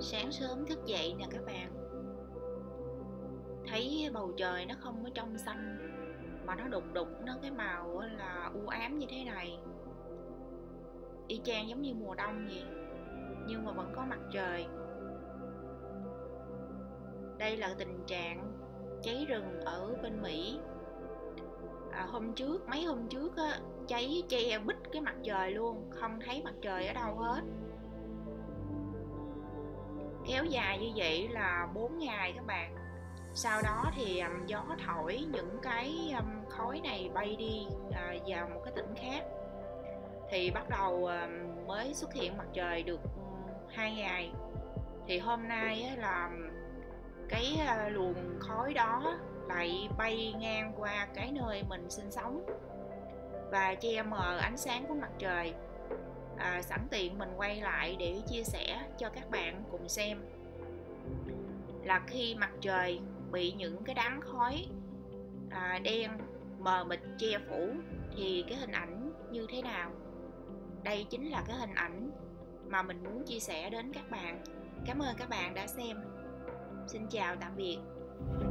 Sáng sớm thức dậy nè các bạn, thấy bầu trời nó không có trong xanh mà nó đục đục, nó cái màu là u ám như thế này, y chang giống như mùa đông vậy, nhưng mà vẫn có mặt trời. Đây là tình trạng cháy rừng ở bên Mỹ. Mấy hôm trước á, cháy che bít cái mặt trời luôn, không thấy mặt trời ở đâu hết. Kéo dài như vậy là 4 ngày các bạn. Sau đó thì gió thổi những cái khói này bay đi vào một cái tỉnh khác. Thì bắt đầu mới xuất hiện mặt trời được 2 ngày. Thì hôm nay á, là cái luồng khói đó lại bay ngang qua cái nơi mình sinh sống và che mờ ánh sáng của mặt trời. Sẵn tiện mình quay lại để chia sẻ cho các bạn cùng xem là khi mặt trời bị những cái đám khói đen mờ mịt che phủ thì cái hình ảnh như thế nào. Đây chính là cái hình ảnh mà mình muốn chia sẻ đến các bạn. Cảm ơn các bạn đã xem. Xin chào tạm biệt.